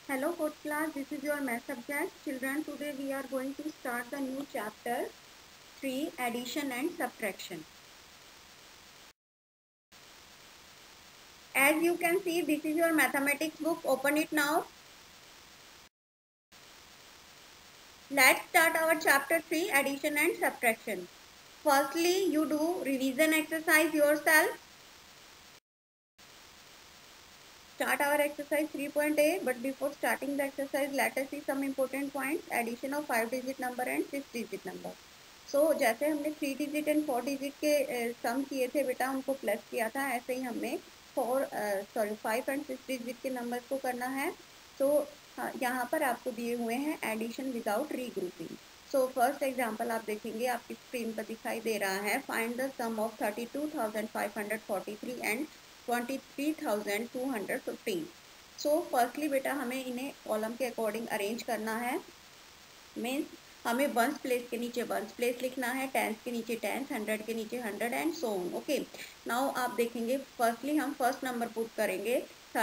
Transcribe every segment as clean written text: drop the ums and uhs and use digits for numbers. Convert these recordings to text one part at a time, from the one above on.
Hello fourth class, this is your math subject. Children, today we are going to start the new chapter 3, addition and subtraction. As you can see, this is your mathematics book. Open it now. Let's start our chapter 3, addition and subtraction. Firstly, you do revision exercise yourself. Start our exercise 3.a, but before starting the exercise, let us see some important points. Addition of 5-digit number and 6-digit number. जैसे हमने 3 digit and 4 digit के सम किए थे बेटा, उनको plus किया था, ऐसे ही हमने 5 एंड 6 डिजिट के नंबर्स को करना है. यहाँ पर आपको दिए हुए हैं addition without regrouping. First example आप देखेंगे, आपकी स्क्रीन पर दिखाई दे रहा है. Find the sum of 32,543 and 23,215. Firstly बेटा हमें इन्हें कॉलम के अकॉर्डिंग अरेंज करना है. मीन्स हमें वंस प्लेस के नीचे वंस प्लेस लिखना है, टेंस के नीचे टेंस, 100 के नीचे 100 and so on. Okay, now आप देखेंगे फर्स्टली हम फर्स्ट नंबर पुट करेंगे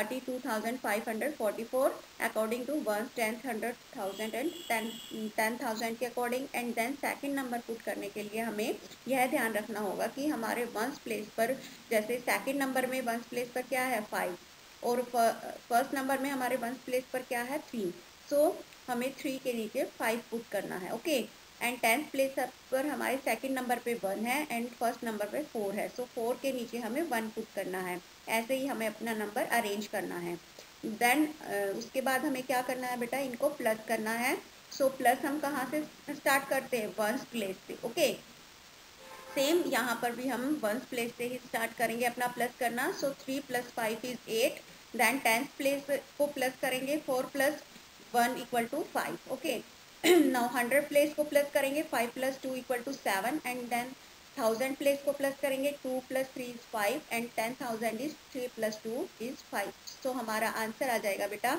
32,544 according to ones, tens 100,000 and 10,000 के according. And then second number put करने के लिए हमें यह ध्यान रखना होगा कि हमारे वंस प्लेस पर, जैसे सेकंड नंबर में वंस प्लेस पर क्या है 5 और फर्स्ट नंबर में हमारे वंस प्लेस पर क्या है 3. हमें 3 के नीचे 5 पुट करना है. ओके, एंड 10th प्लेस पर हमारे सेकंड नंबर पे 1 है एंड फर्स्ट नंबर पे 4 है. 4 के नीचे हमें 1 पुट करना है. ऐसे ही हमें अपना नंबर अरेंज करना है. देन उसके बाद हमें क्या करना है बेटा, इनको प्लस करना है. प्लस हम कहाँ से स्टार्ट करते हैं, वंस प्लेस से. ओके, सेम यहाँ पर भी हम वंस प्लेस से ही स्टार्ट करेंगे अपना प्लस करना. 3 + 5 इज 8. देन 10th प्लेस को प्लस करेंगे, 4 + 1 = 5. ओके, नाउ 100 प्लेस को प्लस करेंगे, 5 + 2 = 7. एंड देन 1000 प्लेस को प्लस करेंगे, 2 + 3 is 5 एंड 10,000 is 3 + 2 is 5. हमारा आंसर आ जाएगा बेटा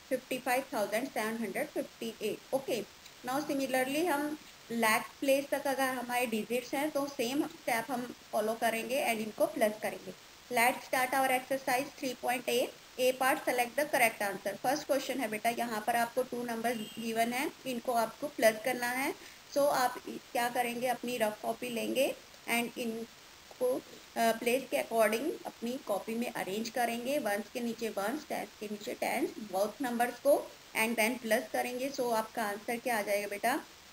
55,758. ओके, नाउ सिमिलरली हम लाख प्लेस तक अगर हमारे डिजिट्स हैं तो सेम स्टेप हम फॉलो करेंगे एंड इनको प्लस करेंगे. Let's start our exercise 3.a. A part, select the correct answer. First question है बेटा, यहाँ पर आपको 2 नंबर गिवन है, इनको आपको प्लस करना है. आप क्या करेंगे, अपनी रफ कॉपी लेंगे एंड इनको प्लेस के अकॉर्डिंग अपनी कॉपी में अरेंज करेंगे. वंस के नीचे वंस, टेंस के नीचे टेंस, बोथ नंबर्स को, एंड देन प्लस करेंगे. आपका आंसर क्या आ जाएगा बेटा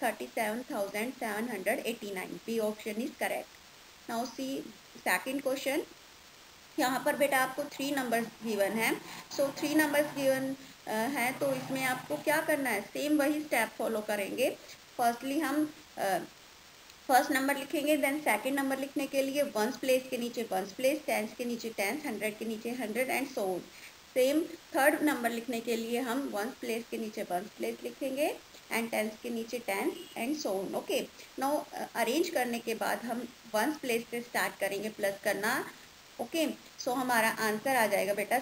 37,789. B option is correct. Now see second question. यहाँ पर बेटा आपको 3 नंबर्स गिवन है. 3 नंबर्स गिवन है, तो इसमें आपको क्या करना है, सेम वही स्टेप फॉलो करेंगे. फर्स्टली हम फर्स्ट नंबर लिखेंगे, देन सेकंड नंबर लिखने के लिए वंस प्लेस के नीचे वंस प्लेस, टेंस के नीचे टेंस, 100 के नीचे 100 and so on. Same third number लिखने के लिए हम वंस प्लेस के नीचे वंस प्लेस लिखेंगे एंड टेंस के नीचे tens and so on. Okay, now arrange करने के बाद हम वंस प्लेस से स्टार्ट करेंगे प्लस करना. ओके, हमारा आंसर आ जाएगा बेटा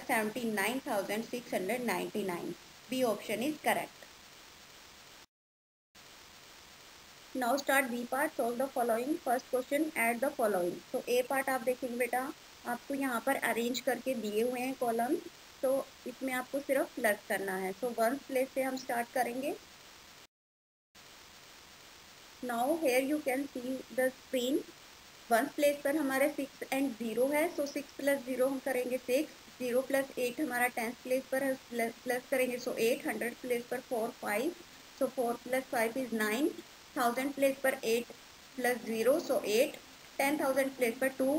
79,699. B option is correct. Now start B part, solve the following. First question, add the following. A part आप देखेंगे बेटा, आपको यहाँ पर अरेंज करके दिए हुए हैं कॉलम. इसमें आपको सिर्फ प्लस करना है. वंस प्लेस से हम स्टार्ट करेंगे. Now here you can see the screen. Ones place पर हमारे 6 एंड 0 है. 6 + 0 हम करेंगे 6. 0 + 8 हमारा 10th प्लेस पर है, प्लस करेंगे 8. 100 प्लेस पर 4 5. 4 + 5 is 9. 1000 प्लेस पर 8 + 0 8. 10,000 प्लेस पर 2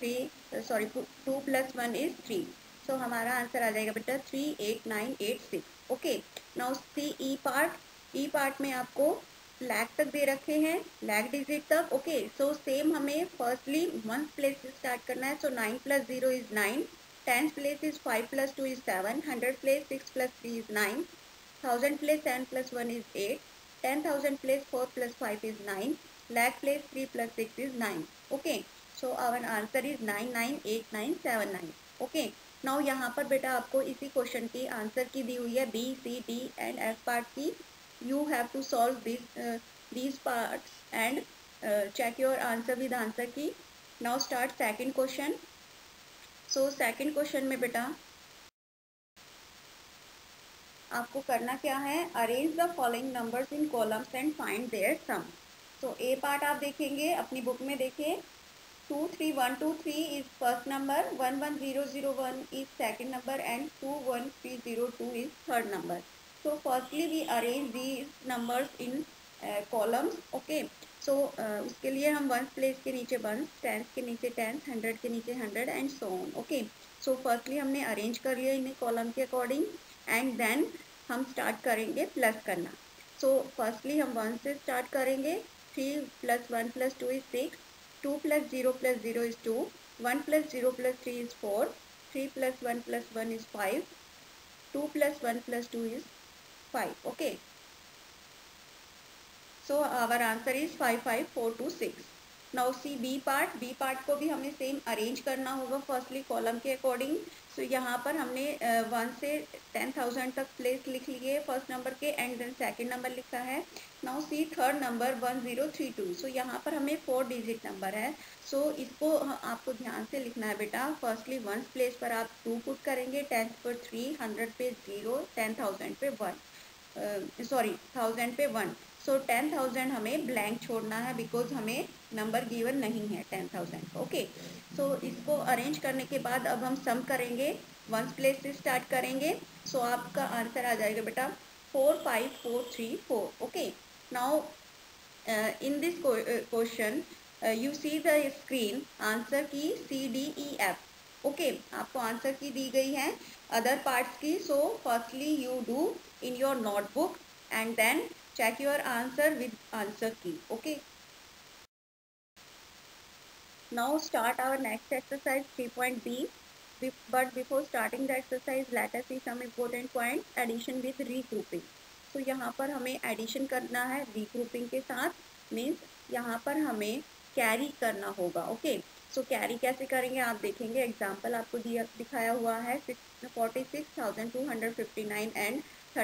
+ 1 is 3. हमारा आंसर आ जाएगा बेटा 38986. Okay, now see E part. E part में आपको लाख तक दे रखे हैं, लाख डिजिट तक. ओके, सेम हमें फर्स्टली वंस प्लेस से स्टार्ट करना है. 9 + 0 is 9. 10th place is 5 + 2 is 7. 100 place 6 + 3 is 9. 1000 place 10 + 1 is 8. 10,000 place 4 + 5 is 9. lakh place 3 + 6 is 9. Okay, our answer is 998979. Okay, now यहाँ पर बेटा आपको इसी क्वेश्चन की आंसर की दी हुई है B C D and F part की. You have to solve these parts and check your answer with answer key. Now start second question. Second question में बेटा आपको करना क्या है, arrange the following numbers in columns and find their sum. तो A part आप देखेंगे अपनी बुक में, देखिए 23123 is first number, 11001 is second number and 21302 is third number. So firstly we arrange these numbers in columns, okay। so उसके लिए हम ones place के नीचे वंस, टेंस के नीचे टेंस, हंड्रेड के नीचे hundred and so on, okay. So firstly हमने अरेंज कर लिया इन्हें कॉलम के अकॉर्डिंग एंड देन हम स्टार्ट करेंगे प्लस करना। सो फर्स्टली हम 1 से स्टार्ट करेंगे। 3 + 1 + 2 is 6, 2 + 0 + 0 is 2, 1 + 0 + 3 is 4, 3 + 1 + 1 is 5, 2 + 1 + 2 is 5, okay। So our answer is 55426। Now see B part। B part को भी हमें सेम अरेंज करना होगा फर्स्टली कॉलम के अकॉर्डिंग। सो यहाँ पर हमने 1 से 10,000 तक प्लेस लिख लिए फर्स्ट नंबर के एंड देन सेकंड नंबर लिखा है। Now see third number 1032। So यहाँ पर हमें 4 डिजिट नंबर है। सो इसको आपको ध्यान से लिखना है बेटा। फर्स्टली 1 प्लेस पर आप 2 पुट करेंगे, 10 पर 3, 100 पे 0, 10,000 पे 1, सॉरी 1000 पे 1। सो 10,000 हमें ब्लैंक छोड़ना है बिकॉज हमें नंबर गिवन नहीं है 10,000, ओके। सो इसको अरेंज करने के बाद अब हम सम करेंगे, 1 प्लेस से स्टार्ट करेंगे। सो आपका आंसर आ जाएगा बेटा 45434, okay. Now in this question you see the screen, answer की CDEF, ओके। आपको आंसर की दी गई है अदर पार्ट्स की। So firstly you do in your notebook and then check your answer with answer key, okay। Now start our next exercise 3.B, but before starting the exercise let us see some important points। addition with regrouping। so यहाँ पर हमें addition करना है regrouping के साथ, means यहाँ पर हमें carry करना होगा, okay। so carry कैसे करेंगे आप देखेंगे, एग्जाम्पल आपको दिखाया हुआ है 46,259 एंड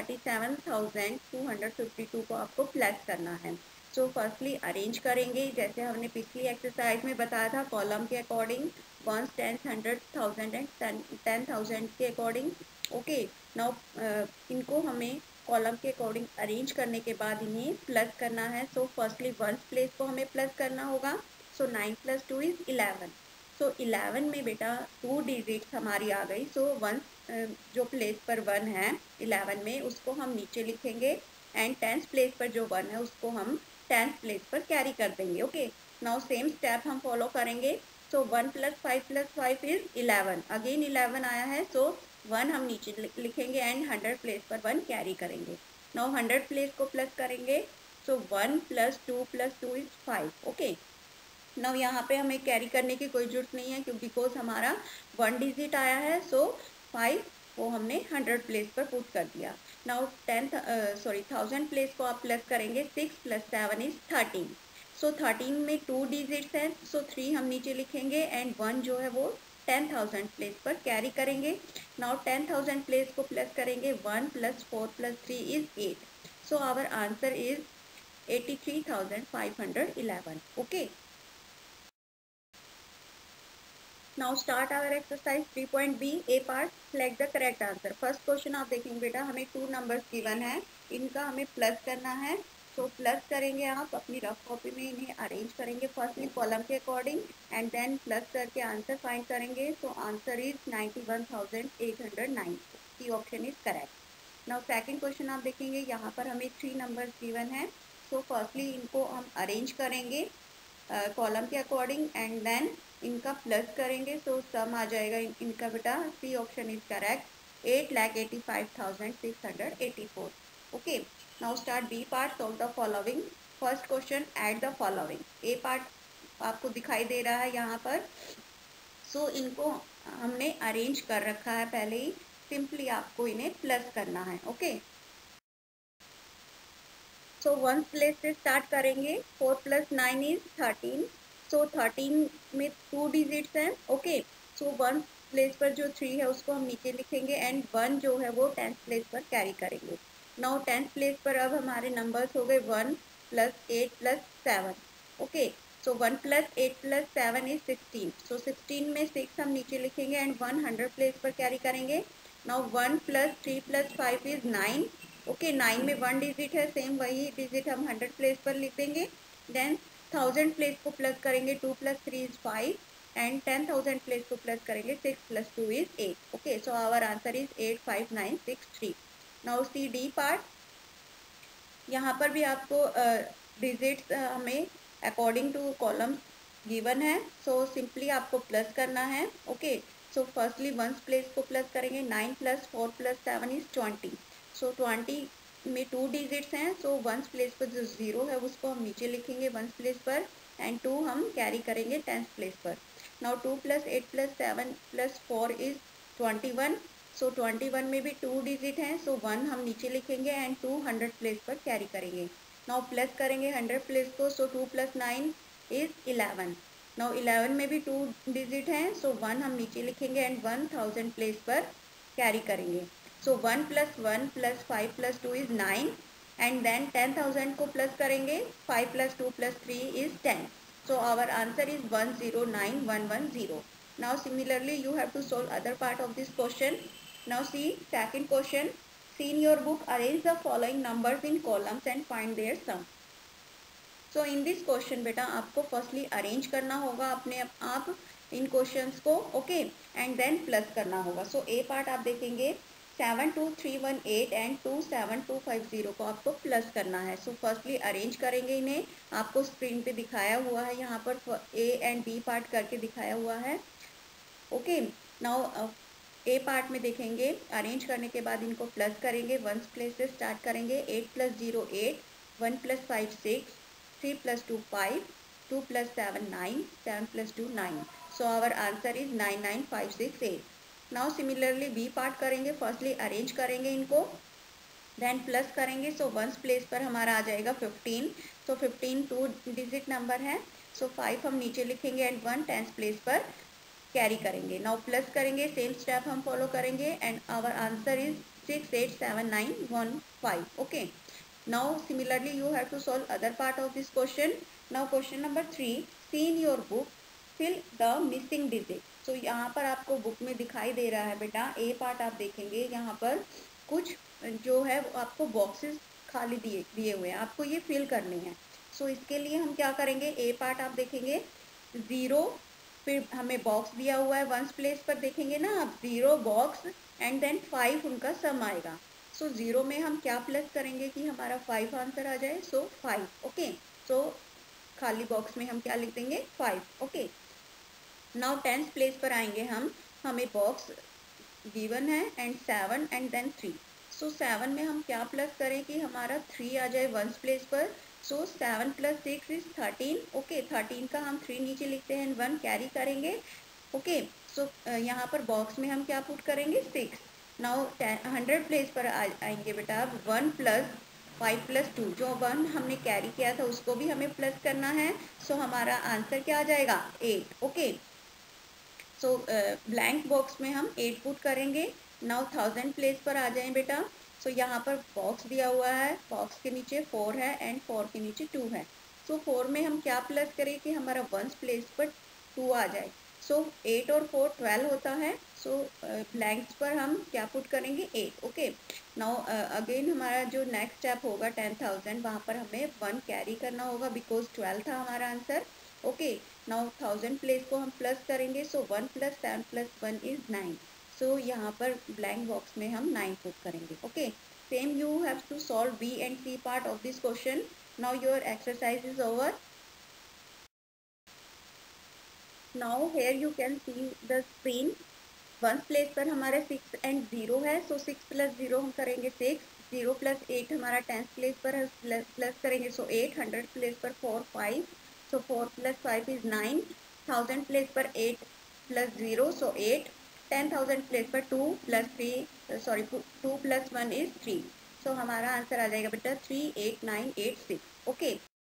37,252 को आपको प्लस करना है। सो फर्स्टली अरेंज करेंगे जैसे हमने पिछली एक्सरसाइज में बताया था, कॉलम के अकॉर्डिंग, 1, 10, 100, 1000 एंड 10,000 के अकॉर्डिंग, ओके। नाउ इनको हमें कॉलम के अकॉर्डिंग अरेंज करने के बाद इन्हें प्लस करना है। सो फर्स्टली 1 प्लेस को हमें प्लस करना होगा। सो 9 + 2 is 11। सो 11 में बेटा 2 डिजिट्स हमारी आ गई। सो 1 जो प्लेस पर 1 है 11 में उसको हम नीचे लिखेंगे एंड 10th प्लेस पर जो 1 है उसको हम 10th प्लेस पर कैरी कर देंगे, ओके। नाउ सेम स्टेप हम फॉलो करेंगे। सो 1 + 5 + 5 is 11, अगेन 11 आया है। सो 1 हम नीचे लिखेंगे एंड 100 प्लेस पर 1 कैरी करेंगे। नाउ 100 प्लेस को प्लस करेंगे। So 1 + 2 + 2 is 5, okay. नाउ यहाँ पे हमें कैरी करने की कोई जरूरत नहीं है क्योंकि बिकॉज हमारा 1 डिजिट आया है। सो 5 वो हमने 100 प्लेस पर पुट कर दिया। नाउ 1000 प्लेस को आप प्लस करेंगे, 6 + 7 is 13। सो 13 में 2 डिजिट्स हैं। सो 3 हम नीचे लिखेंगे एंड 1 जो है वो 10,000 प्लेस पर कैरी करेंगे। नाउ 10,000 प्लेस को प्लस करेंगे, 1 + 4 + 3 is 8। So our answer is 83,511, okay. Now start our exercise 3.B, A part, select the correct answer। First question आप देखेंगे बेटा, हमें 2 नंबर्स गिवन है, इनका हमें प्लस करना है। तो प्लस करेंगे, आप अपनी रफ कॉपी में इन्हें अरेंज करेंगे फर्स्टली कॉलम के अकॉर्डिंग एंड देन प्लस करके आंसर फाइंड करेंगे। तो answer is 91,809, C option is correct. Now second question आप देखेंगे, यहाँ पर हमें 3 नंबर्स गिवन है। सो फर्स्टली इनको हम अरेंज करेंगे कॉलम के अकॉर्डिंग एंड देन इनका प्लस करेंगे। सो सम आ जाएगा इनका बेटा, C option is correct, 8,85,684, okay. Now start B part, solve the following. First question, add the following. A part आपको दिखाई दे रहा है यहाँ पर। सो इनको हमने अरेंज कर रखा है पहले ही, सिंपली आपको इन्हें प्लस करना है, ओके। सो 1 प्लेस से स्टार्ट करेंगे, 4 + 9 is 13। सो 13 में 2 डिजिट्स हैं, ओके। सो 1 प्लेस पर जो 3 है उसको हम नीचे लिखेंगे एंड 1 जो है वो 10th प्लेस पर कैरी करेंगे। नाउ 10th प्लेस पर अब हमारे नंबर्स हो गए 1 + 8 + 7, ओके। So 1 + 8 + 7 is 16। सो 16 में 6 हम नीचे लिखेंगे एंड 100 प्लेस पर कैरी करेंगे। Now 1 + 3 + 5 is 9। ओके, 9 में 1 डिजिट है, सेम वही डिजिट हम 100 प्लेस पर लिख देंगे। देन 1000 प्लेस को प्लस करेंगे, 2 + 3 इज 5 एंड 10,000 प्लेस को प्लस करेंगे, 6 + 2 is 8। Okay, so our answer is 85963। Now see D part, यहाँ पर भी आपको डिजिट्स हमें अकॉर्डिंग टू कॉलम गिवन है, सो सिंपली आपको प्लस करना है। Okay, so firstly ones place को प्लस करेंगे, 9 + 4 + 7 इज 20। सो 20 में 2 डिजिट्स हैं, सो वंस प्लेस पर जो 0 है उसको हम नीचे लिखेंगे वंस प्लेस पर, एंड 2 हम कैरी करेंगे 10th प्लेस पर। Now 2 + 8 + 7 + 4 is 21। सो 21 में भी 2 डिजिट हैं, सो 1 हम नीचे लिखेंगे एंड 2 100 प्लेस पर कैरी करेंगे। नाउ प्लस करेंगे 100 प्लेस को, सो 2 + 9 इज 11। नाउ 11 में भी 2 डिजिट हैं, सो 1 हम नीचे लिखेंगे एंड 1000 प्लेस पर कैरी करेंगे। सो 1 + 1 + 5 + 2 इज 9 एंड देन 10,000 को प्लस करेंगे, 5 + 2 + 3 is 10। So our answer is 109110. Now similarly you have to solve other part of this question. Now see second question. See in your book, arrange the following numbers in columns and find their sum. So in this question बेटा आपको firstly arrange करना होगा अपने आप इन questions को, okay, and then plus करना होगा। So A part आप देखेंगे 72318 एंड 27250 को आपको प्लस करना है। सो फर्स्टली अरेंज करेंगे इन्हें, आपको स्क्रीन पे दिखाया हुआ है, यहाँ पर ए एंड बी पार्ट करके दिखाया हुआ है। ओके, नाउ ए पार्ट में देखेंगे, अरेंज करने के बाद इनको प्लस करेंगे, वंस प्लेस से स्टार्ट करेंगे। 8 + 0 8, 1 + 5 6, 3 + 2 5, 2 + 7 9, 7 + 2 9। So our answer is 99568। Now similarly B part करेंगे, फर्स्टली अरेंज करेंगे इनको, देन प्लस करेंगे। सो वंस प्लेस पर हमारा आ जाएगा 15। सो 15 2 डिजिट नंबर है, सो 5 हम नीचे लिखेंगे एंड 1 10th प्लेस पर कैरी करेंगे। नाउ प्लस करेंगे, सेम स्टेप हम फॉलो करेंगे and our answer is 687915। Okay, now similarly you have to solve other part of this question. Now question number 3, see in your book fill the missing digit. So यहाँ पर आपको book में दिखाई दे रहा है बेटा, ए पार्ट आप देखेंगे यहाँ पर कुछ जो है आपको बॉक्सेस खाली दिए हुए हैं, आपको ये फिल करने हैं। सो इसके लिए हम क्या करेंगे, ए पार्ट आप देखेंगे 0, फिर हमें बॉक्स दिया हुआ है वंस प्लेस पर देखेंगे ना आप, 0 बॉक्स एंड देन 5 उनका सम आएगा। सो 0 में हम क्या प्लस करेंगे कि हमारा 5 आंसर आ जाए, सो 5। ओके, सो खाली बॉक्स में हम क्या लिख देंगे 5। ओके, नाउ 10th प्लेस पर आएंगे हम, हमें बॉक्स गिवन है एंड 7 एंड देन 3। सो 7 में हम क्या प्लस करें कि हमारा 3 आ जाए वंस प्लेस पर। सो 7 + 6 इज 13। ओके, 13 का हम 3 नीचे लिखते हैं एंड 1 कैरी करेंगे। ओके, सो यहाँ पर बॉक्स में हम क्या पुट करेंगे 6। नाउ 100 प्लेस पर आएंगे बेटा, 1 + 5 + 2, जो 1 हमने कैरी किया था उसको भी हमें प्लस करना है। सो हमारा आंसर क्या आ जाएगा 8। ओके, सो ब्लैंक बॉक्स में हम 8 पुट करेंगे। नाउ 1000 प्लेस पर आ जाएं बेटा। सो यहाँ पर बॉक्स दिया हुआ है, बॉक्स के नीचे 4 है एंड 4 के नीचे 2 है। सो 4 में हम क्या प्लस करें कि हमारा वंस प्लेस पर 2 आ जाए। सो 8 और 4 12 होता है। सो ब्लैंक्स पर हम क्या पुट करेंगे 8। ओके, नाउ अगेन हमारा जो नेक्स्ट स्टेप होगा 10,000, वहाँ पर हमें 1 कैरी करना होगा बिकॉज 12 था हमारा आंसर। ओके, नाउ 1000 प्लेस को हम प्लस करेंगे। So 1 + 7 + 1 is 9। सो यहाँ पर ब्लैंक बॉक्स में हम 9 पुट करेंगे। Okay, same you have to solve B and C part of this question. Now your exercise is over. Now here you can see the screen. Ones place पर हमारे 6 and 0 है, सो 6 + 0 हम करेंगे 6। 0 + 8 हमारा 10th place पर है, plus करेंगे सो 8। 100 place पर 4 5, सो 4 + 5 इज 9। 1000 प्लेस पर 8 + 0, सो 8। 10,000 प्लेस पर 2 + 3 सॉरी 2 + 1 इज 3। सो हमारा आंसर आ जाएगा बेटा 38986। ओके,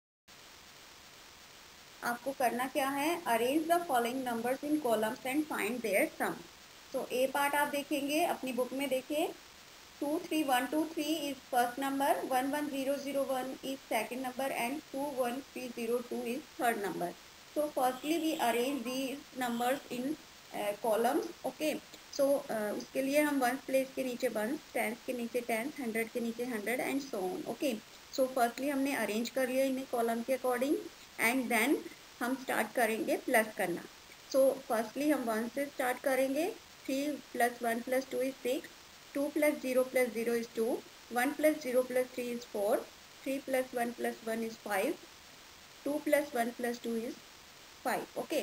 आपको करना क्या है, arrange the following numbers in columns and find their sum. तो ए पार्ट आप देखेंगे अपनी बुक में, देखिए 23123 is first number, 11001 is second number and 21302 is third number. So firstly we arrange these numbers in columns. Okay, so उसके लिए हम ones place के नीचे वंस, टेंस के नीचे टेंस, 100 के नीचे 100 and so on. Okay, so firstly हमने अरेंज कर लिया इन्हें कॉलम के अकॉर्डिंग एंड देन हम स्टार्ट करेंगे प्लस करना। सो फर्स्टली हम 1 से स्टार्ट करेंगे। 3 + 1 + 2 is 6, 2 + 0 + 0 is 2, 1 + 0 + 3 is 4, 3 + 1 + 1 is 5, 2 + 1 + 2 is 5. Okay,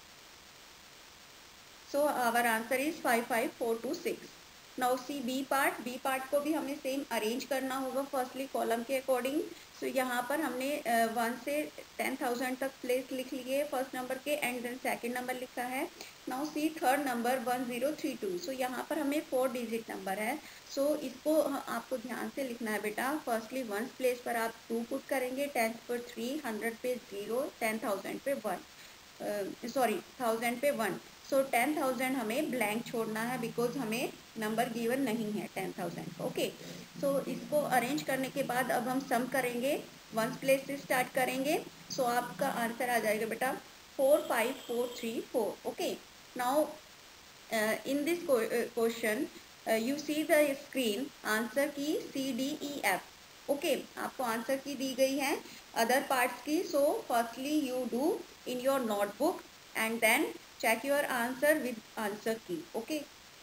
so our answer is 5, 5, 4, 2, 6. Now see B part. B part को भी हमें सेम अरेंज करना होगा फर्स्टली कॉलम के अकॉर्डिंग। सो यहाँ पर हमने 1 से 10,000 तक प्लेस लिख लिए फर्स्ट नंबर के एंड देन सेकंड नंबर लिखा है। Now see third number 1032। So यहाँ पर हमें 4 डिजिट नंबर है। सो इसको आपको ध्यान से लिखना है बेटा। फर्स्टली 1 प्लेस पर आप 2 पुट करेंगे, 10 पर 3, 100 पे 0, 10,000 पे 1, सॉरी 1000 पे 1। सो 10,000 हमें ब्लैंक छोड़ना है बिकॉज हमें नंबर गिवन नहीं है 10,000। ओके, सो इसको अरेंज करने के बाद अब हम सम करेंगे, 1 प्लेस से स्टार्ट करेंगे। सो आपका आंसर आ जाएगा बेटा 45434। Okay, now in this question you see the screen, answer की CDEF। ओके, आपको आंसर की दी गई है अदर पार्ट्स की। So firstly you do in your notebook and then check your answer with answer key. Okay,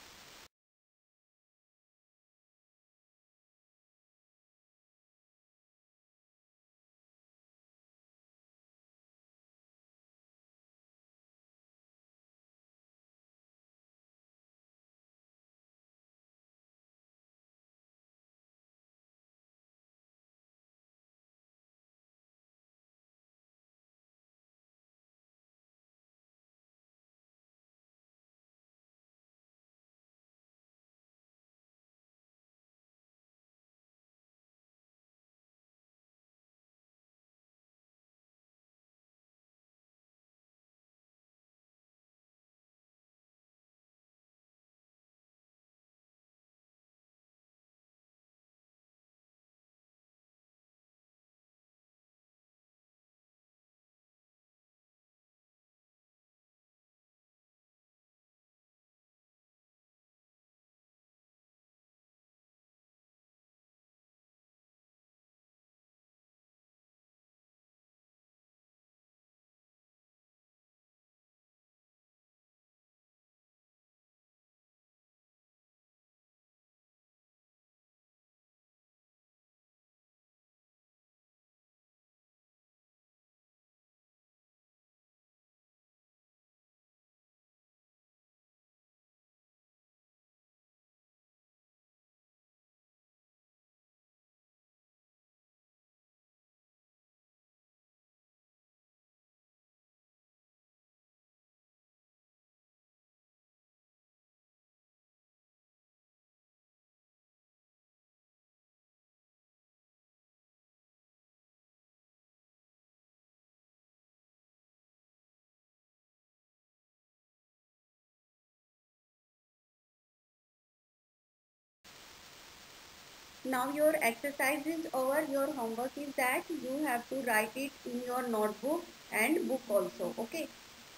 now your exercise is over. Your homework is that you have to write it in your notebook and book also. Okay,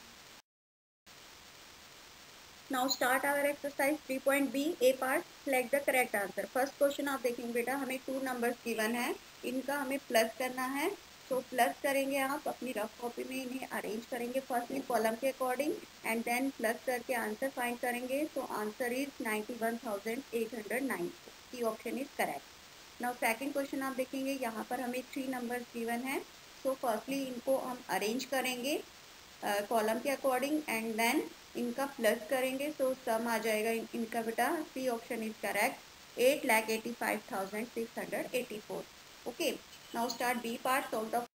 now start our exercise 3.B A part. Select the correct answer. First question आप देखेंगे बेटा, हमें 2 numbers given है, इनका हमें plus करना है। तो प्लस करेंगे, आप अपनी रफ कॉपी में इन्हें अरेंज करेंगे फर्स्टली कॉलम के अकॉर्डिंग एंड देन प्लस करके आंसर फाइंड करेंगे। So answer is 91,809। C option is correct. Now second question आप देखेंगे, यहाँ पर हमें 3 नंबर्स गिवन है। सो फर्स्टली इनको हम अरेंज करेंगे कॉलम के अकॉर्डिंग एंड देन इनका प्लस करेंगे। सो सम आ जाएगा इनका बेटा। C option is correct, 8,85,684। Okay, now start B part, solve the.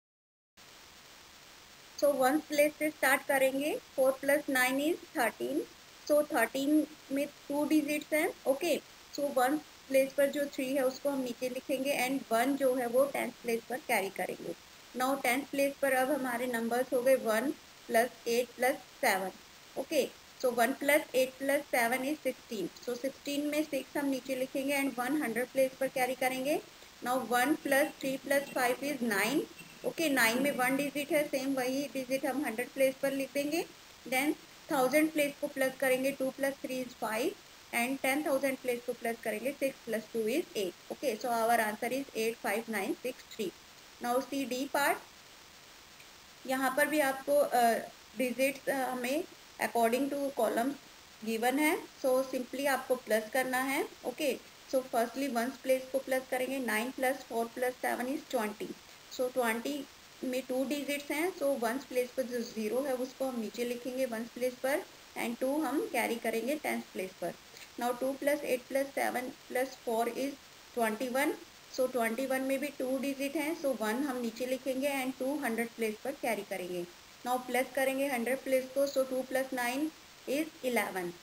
So 1 place से स्टार्ट करेंगे। 4 + 9 इज 13। सो 13 में 2 डिजिट्स हैं। ओके, सो 1 प्लेस पर जो 3 है उसको हम नीचे लिखेंगे एंड 1 जो है वो 10th प्लेस पर कैरी करेंगे। नाउ 10th प्लेस पर अब हमारे नंबर्स हो गए 1 + 8 + 7। Okay, so 1 + 8 + 7 is 16। सो 16 में 6 हम नीचे लिखेंगे एंड 100 प्लेस पर कैरी करेंगे। Now 1 + 3 + 5 is 9। ओके, 9 में 1 डिजिट है, सेम वही डिजिट हम 100 प्लेस पर लिख देंगे। देन 1000 प्लेस को प्लस करेंगे 2 + 3 is 5 and 10,000 प्लेस को प्लस करेंगे 6 + 2 is 8. Okay, so our answer is 85963. Now see D part. यहाँ पर भी आपको डिजिट्स हमें अकॉर्डिंग टू कॉलम गिवन है, सो सिंपली आपको प्लस करना है. Okay, so firstly ones place को प्लस करेंगे 9 + 4 + 7 is 20. सो 20 में 2 डिजिट्स हैं, सो वंस प्लेस पर जो 0 है उसको हम नीचे लिखेंगे वंस प्लेस पर एंड 2 हम कैरी करेंगे 10th प्लेस पर. Now 2 + 8 + 7 + 4 is 21. सो 21 में भी 2 डिजिट हैं, सो 1 हम नीचे लिखेंगे एंड 2 100 प्लेस पर कैरी करेंगे. नाउ प्लस करेंगे 100 प्लेस को, so 2 + 9 is 11.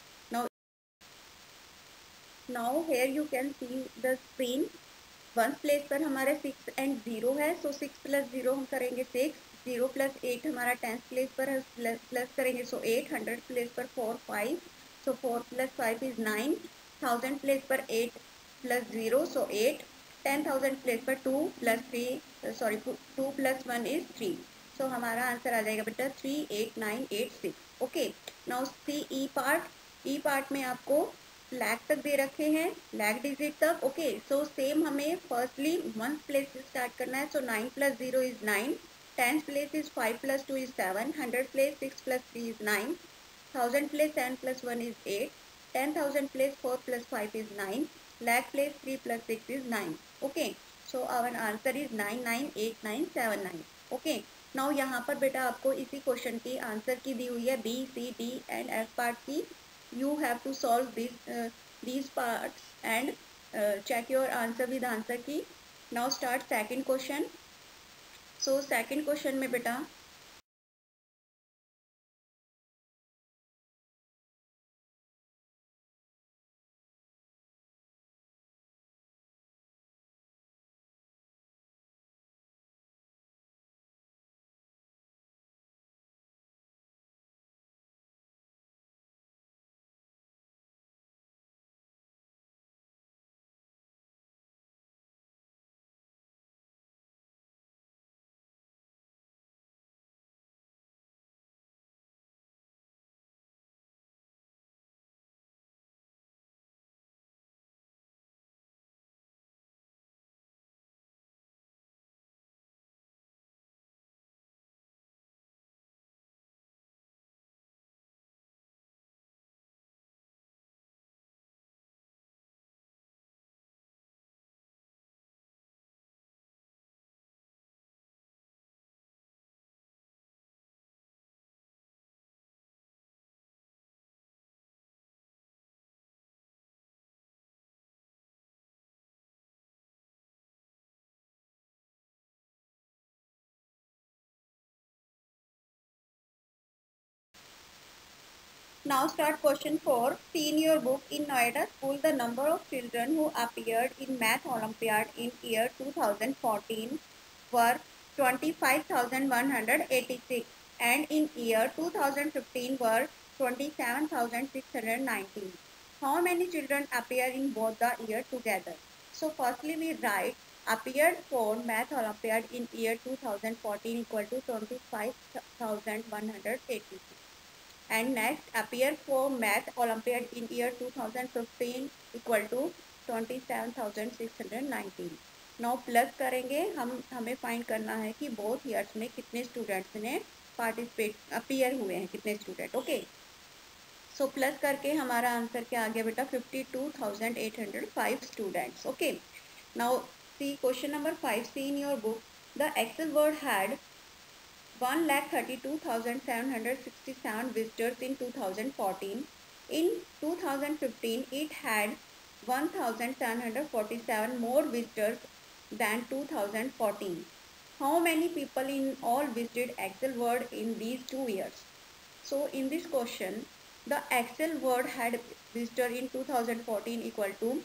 Now here you can see the screen. Ones place पर हमारे 6 एंड 0 है, सो 6 + 0 हम करेंगे 6. 0 + 8 हमारा 10th प्लेस पर है, प्लस करेंगे सो 8. 100 प्लेस पर 4 5, सो 4 + 5 is 9. 1000 प्लेस पर 8 + 0 सो 8. 10,000 प्लेस पर 2 + 3 सॉरी 2 + 1 is 3. सो हमारा आंसर आ जाएगा बेटा 38986. Okay, now see E part. E part में आपको लैक तक दे रखे हैं, लैक डिजिट तक. ओके, सो सेम हमें फर्स्टली वंस प्लेस से स्टार्ट करना है, सो 9 + 0 is 9. 10th place is 5 + 2 is 7. 100 place 6 + 3 is 9. 1000 place 10 + 1 is 8. 10,000 place 4 + 5 is 9. lakh place 3 + 6 is 9. Okay, so our answer is 998979. Okay, now यहाँ पर बेटा आपको इसी क्वेश्चन की आंसर की दी हुई है B C D and F part की. You have to solve these parts and check your answer with answer key. Now start second question. So second question में बेटा Now start question 4. See in your book, in Noida school, the number of children who appeared in Math Olympiad in year 2014 were 25,186 and in year 2015 were 27,619. How many children appear in both the year together? So firstly we write appeared for Math Olympiad in year 2014 equal to 25,186. And next appear for Math Olympiad in year 2015 equal to 27,619. Now plus करेंगे हमें find करना है कि both years में कितने students ने participate appear हुए हैं, कितने स्टूडेंट. ओके, सो प्लस करके हमारा आंसर क्या आ गया बेटा 52,805 students. Okay, now see question number 5. See in your book the Excel World had 1,32,767 visitors in 2014. In 2015, it had 1,747 more visitors than 2014. How many people in all visited Excel World in these 2 years? So in this question, the Excel World had visitor in 2014 equal to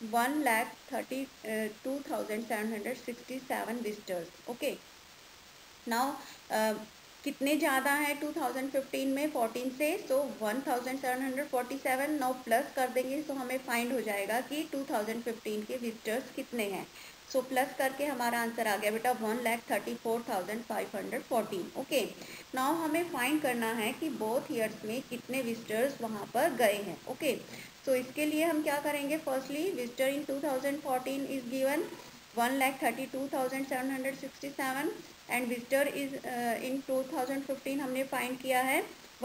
1,32,767 visitors. Okay. Now कितने ज़्यादा है 2015 में 14 से, सो 1747. Now plus कर देंगे तो हमें find हो जाएगा कि 2015 के विजिटर्स कितने हैं. सो प्लस करके हमारा आंसर आ गया बेटा 1,34,514। ओके, नाउ हमें फाइंड करना है कि बोथ ईयर्स में कितने विजिटर्स वहाँ पर गए हैं। ओके, सो इसके लिए हम क्या करेंगे, firstly visitor in 2014 is given 1,32,767 and visitor is in 2015 हमने फाइंड किया है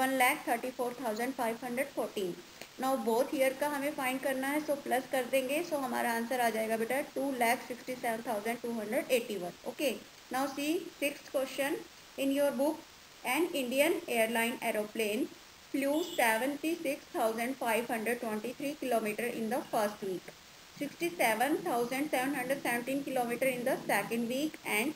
1,34,514। नाउ बोथ ईयर का हमें फाइंड करना है, सो प्लस कर देंगे, सो हमारा आंसर आ जाएगा बेटा 2,67,281। Okay, now see sixth question in your book, an Indian airline aeroplane flew 76,523 kilometer in the first week, 67,717 kilometer in the second week, and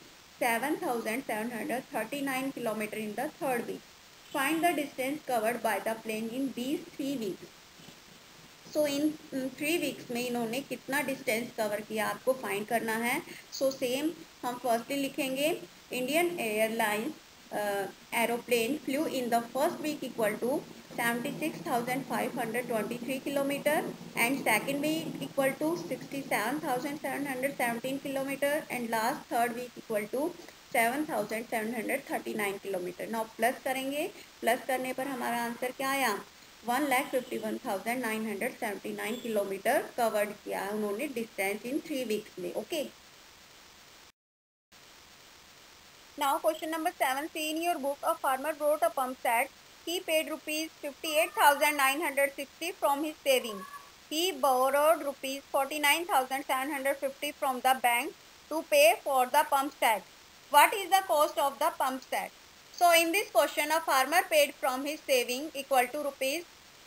7,739 kilometer in the third week. Find the distance covered by the plane in these 3 weeks. So in 3 weeks में इन्होंने कितना distance cover किया आपको find करना है। सो same हम firstly लिखेंगे Indian airlines aeroplane flew in the first week equal to 76,523 kilometre and second week equal to 67,717 kilometre and last third week equal to 7,739 kilometre. Now plus करेंगे, प्लस करने पर हमारा आंसर क्या आया, 1,51,979 किलोमीटर कवर्ड किया है उन्होंने डिस्टेंस इन 3 वीक्स में। Okay, now question number 7, see in your book a farmer brought a pump set, he paid rupees 58,960 from his saving, he borrowed rupees 49,750 from the bank to pay for the pump set. What is the cost of the pump set? So in this question a farmer paid from his saving equal to rupees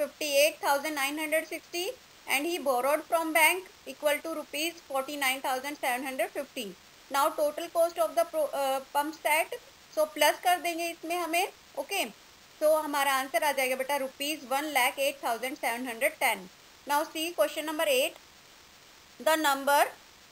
58,960 and he borrowed from bank equal to rupees 49,750. Now total cost of the pump set, so plus कर देंगे इसमें हमें। Okay, तो हमारा answer आ जाएगा बेटा ₹1,08,710। Now see question number 8, the number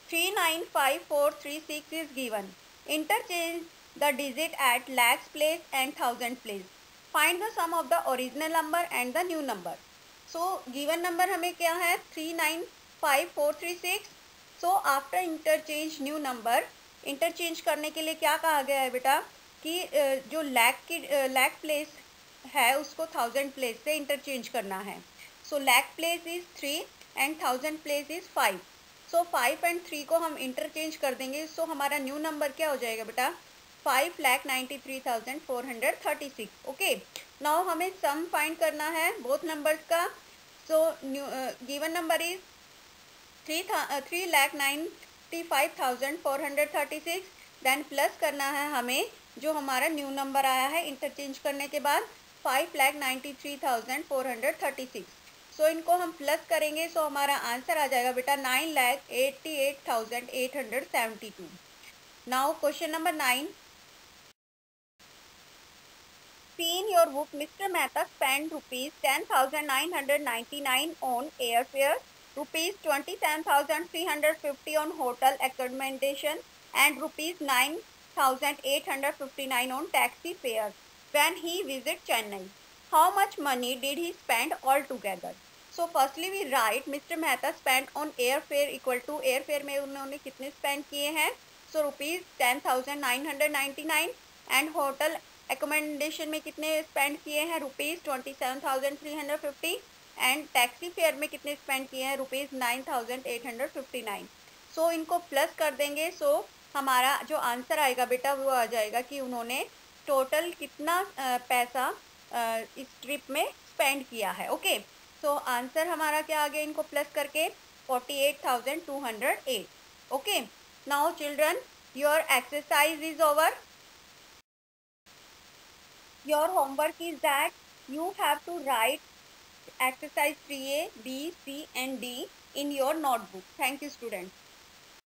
395436 is given, interchange the digit at lakhs place and thousand place, find the sum of the original number and the new number. So given number हमें क्या है 395436। So after interchange new number, interchange करने के लिए क्या कहा गया है बेटा कि जो लैख प्लेस है उसको थाउजेंड प्लेस से इंटरचेंज करना है। So lakh place is 3 and thousand place is 5। So 5 and 3 को हम इंटरचेंज कर देंगे, सो हमारा न्यू नंबर क्या हो जाएगा बेटा 5,93,436। ओके, नाउ हमें सम फाइंड करना है बोथ नंबर्स का। So given number is 3,95,436, then plus करना है हमें जो हमारा न्यू नंबर आया है इंटरचेंज करने के बाद 5,93,436। सो इनको हम प्लस करेंगे, सो हमारा आंसर आ जाएगा बेटा 9,88,872। Now question number 9, see in your book Mr. Mehta spent rupees 10,999 on airfare, rupees 27,350 on hotel accommodation and rupees 9,859 on taxi fares when he visit Chennai. How much money did he spend altogether? So firstly we write Mr. Mehta spent on airfare equal to airfare में उन्होंने कितने spend किए हैं, so rupees 10,999 and hotel accommodation में कितने spend किए हैं rupees 27,350 and taxi fare में कितने स्पेंड किए हैं रुपीज़ 9,859। सो इनको प्लस कर देंगे, सो हमारा जो आंसर आएगा बेटा वो आ जाएगा कि उन्होंने टोटल कितना पैसा इस ट्रिप में स्पेंड किया है। ओके, सो आंसर हमारा क्या आ गया इनको प्लस करके 48,208। Okay, now children your exercise is over. Your homework is that you have to write exercise 3A, B, C and D in your notebook. Thank you students.